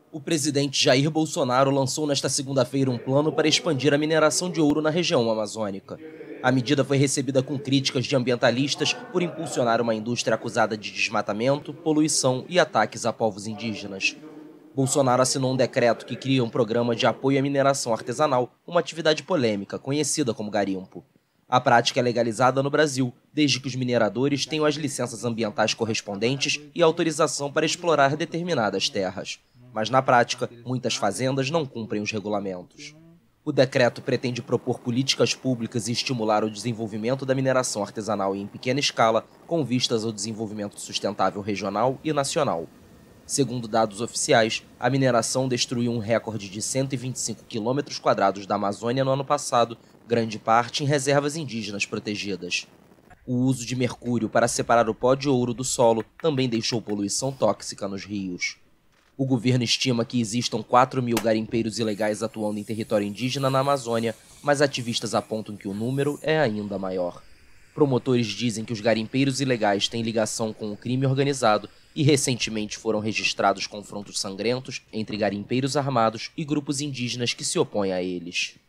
O presidente Jair Bolsonaro lançou nesta segunda-feira um plano para expandir a mineração de ouro na região amazônica. A medida foi recebida com críticas de ambientalistas por impulsionar uma indústria acusada de desmatamento, poluição e ataques a povos indígenas. Bolsonaro assinou um decreto que cria um programa de apoio à mineração artesanal, uma atividade polêmica, conhecida como garimpo. A prática é legalizada no Brasil, desde que os mineradores tenham as licenças ambientais correspondentes e autorização para explorar determinadas terras. Mas, na prática, muitas fazendas não cumprem os regulamentos. O decreto pretende propor políticas públicas e estimular o desenvolvimento da mineração artesanal em pequena escala, com vistas ao desenvolvimento sustentável regional e nacional. Segundo dados oficiais, a mineração destruiu um recorde de 125 km² da Amazônia no ano passado, grande parte em reservas indígenas protegidas. O uso de mercúrio para separar o pó de ouro do solo também deixou poluição tóxica nos rios. O governo estima que existam 4.000 garimpeiros ilegais atuando em território indígena na Amazônia, mas ativistas apontam que o número é ainda maior. Promotores dizem que os garimpeiros ilegais têm ligação com o crime organizado e recentemente foram registrados confrontos sangrentos entre garimpeiros armados e grupos indígenas que se opõem a eles.